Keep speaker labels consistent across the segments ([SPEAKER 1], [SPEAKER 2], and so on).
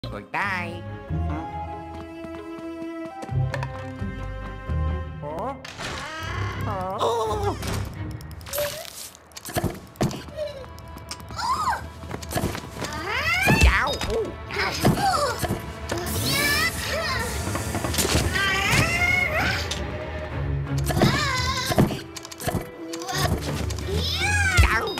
[SPEAKER 1] Goodbye. Oh. Oh. Chào. Chào. Chào.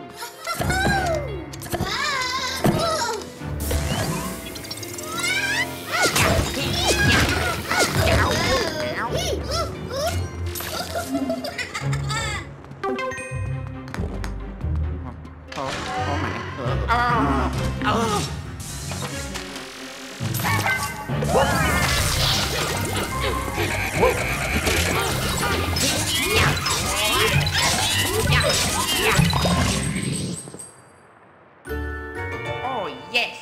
[SPEAKER 1] Oh my. Oh yes.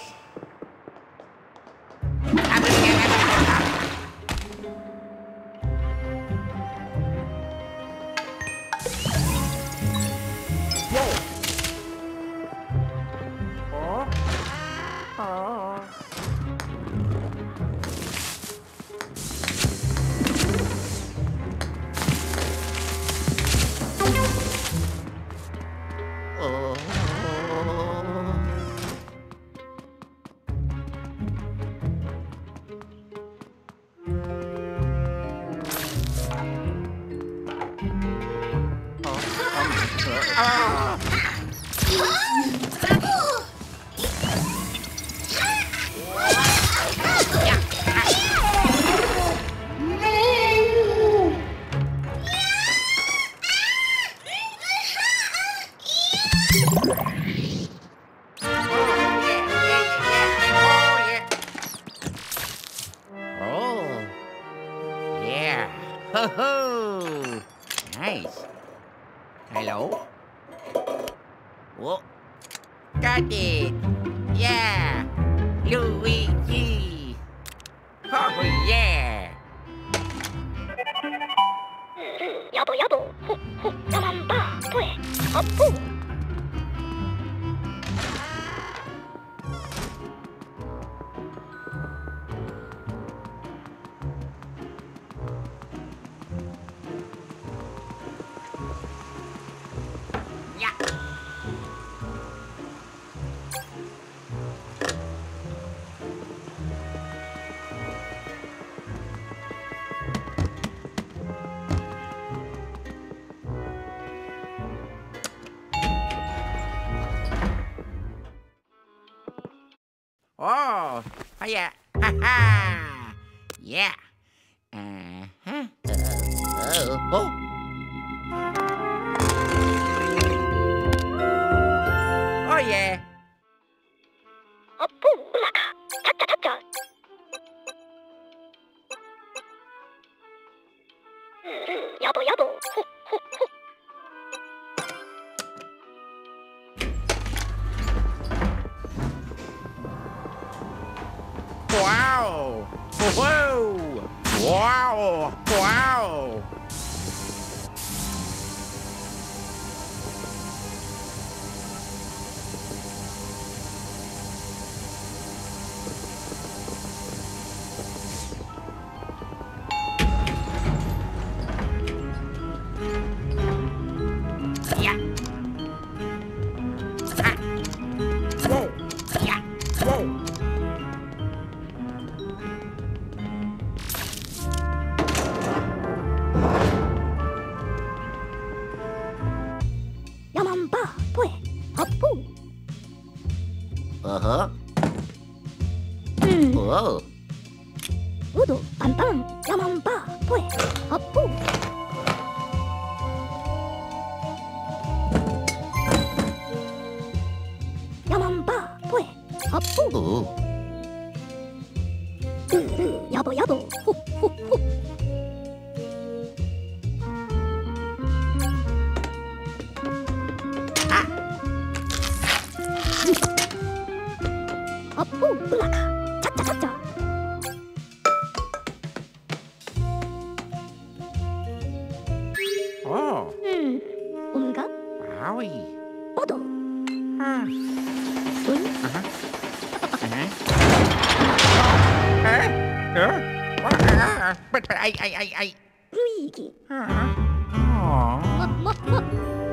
[SPEAKER 1] Ho ho! Nice. Hello? Whoa. Got it! Yeah! Luigi! Oh yeah!
[SPEAKER 2] 야보 야보 호호 나만 봐 보에 어부
[SPEAKER 1] Yeah! Oh, yeah. Ha ha. Yeah. Uh-huh. Oh. Oh yeah.
[SPEAKER 2] 어부 올라가 찾자 찾자 야보 야보 호호호
[SPEAKER 1] Wow. Whoa. Wow. Wow. Yeah. Ah. Whoa. Yeah. Whoa.
[SPEAKER 2] 나만 봐 보에 어부
[SPEAKER 1] Uh-huh. Whoa.
[SPEAKER 2] 우도 빵빵 나만 봐 보에 어부 나만 봐 보에 어부
[SPEAKER 1] Ooh.
[SPEAKER 2] 야보 야보 호호호 어부 올라가 찾자 찾자
[SPEAKER 1] Oh.
[SPEAKER 2] 온가
[SPEAKER 1] Wowie.
[SPEAKER 2] 어도
[SPEAKER 1] Ah.
[SPEAKER 2] 돈
[SPEAKER 1] Uh-huh. Uh-huh. but I.
[SPEAKER 2] Luigi.
[SPEAKER 1] Aw.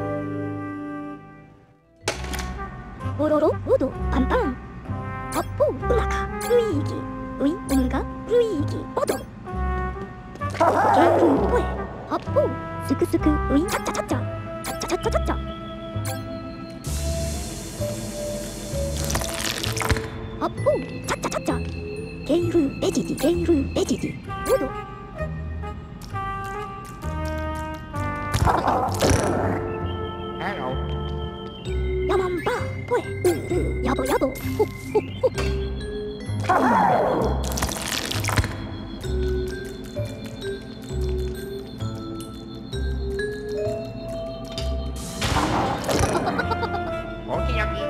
[SPEAKER 2] 오로로 오도 빰빰. 업보 음악가 루이기. 우이 음가 루이기 오도. 게으른 포에 업보 스크스크 우이 차차차차 차차차차차. 업보 차차차차. 게으른 에지디 게으른 에지디 오도.
[SPEAKER 1] Hello.
[SPEAKER 2] 야만바 포에 으으 야보 야보 호호호.
[SPEAKER 1] 오케이 여기.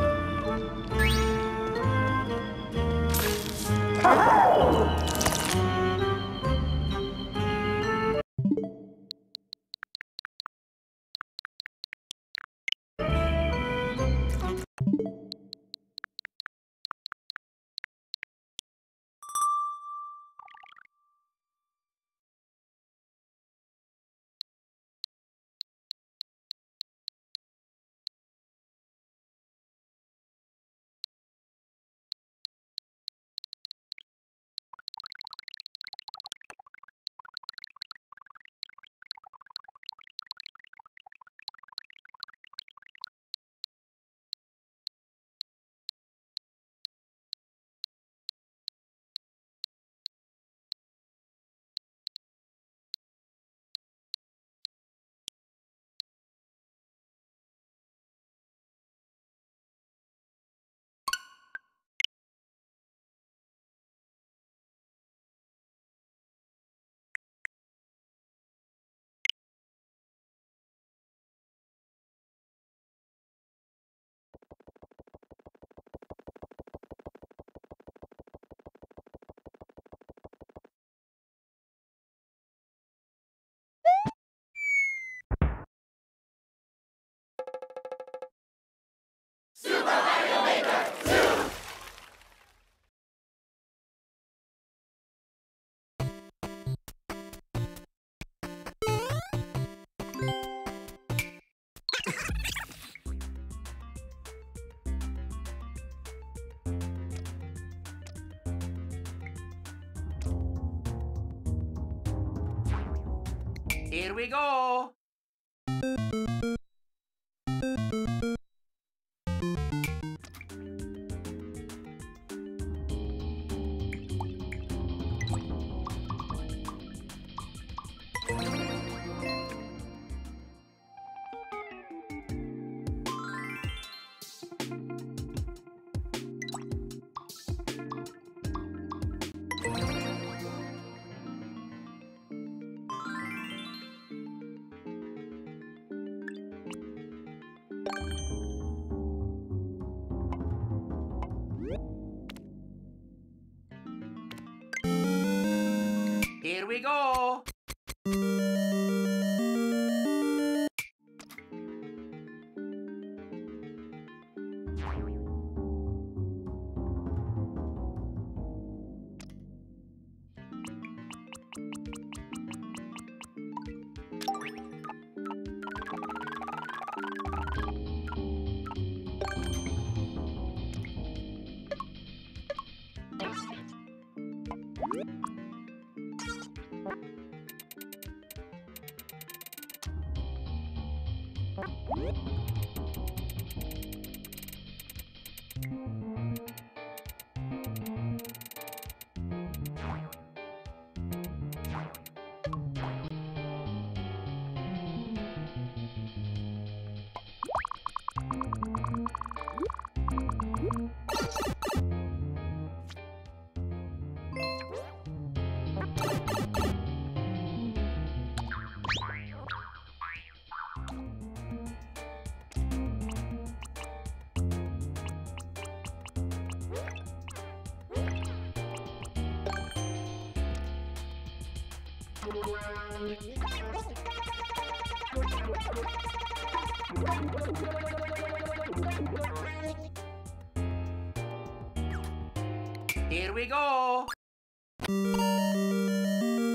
[SPEAKER 1] Here we go. Here we go. Here we go.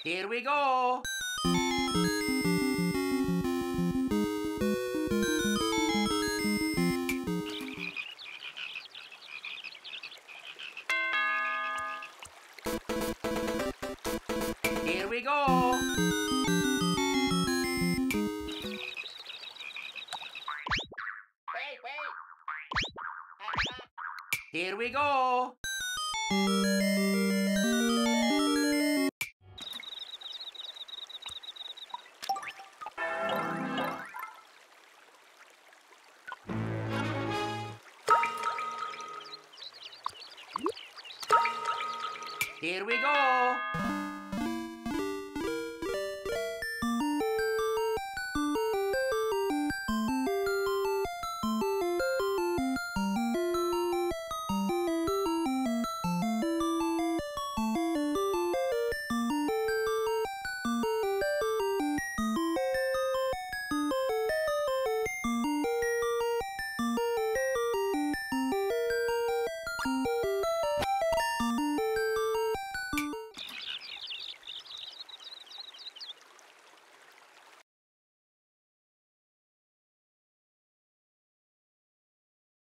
[SPEAKER 1] Here we go. Here we go.
[SPEAKER 2] Wait, wait.
[SPEAKER 1] Here we go. Here we go.